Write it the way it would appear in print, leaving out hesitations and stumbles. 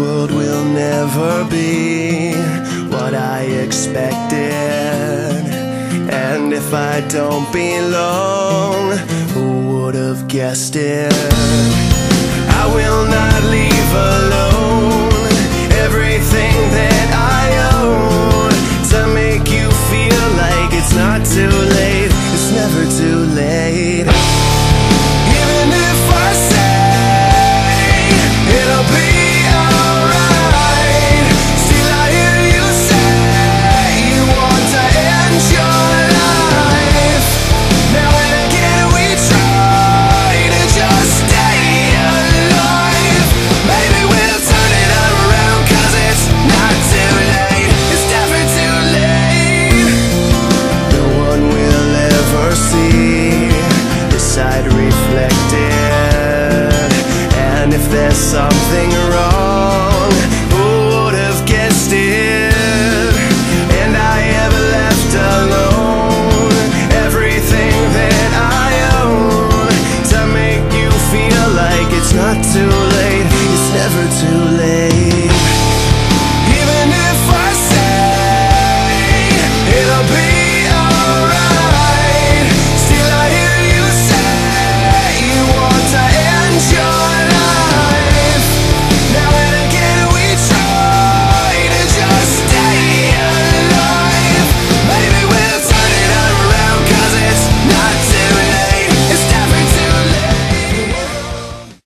world will never be what I expected. And if I don't belong, who would have guessed it? I will not leave alone everything that I own to make you feel like it's not too late. It's never too late. Even if I say it'll be alright, still I hear you say you want to end your life. Now and again we try to just stay alive. Maybe we'll turn it around, 'cause it's not too late. It's never too late. No one will ever see this side reflected, and if there's something wrong,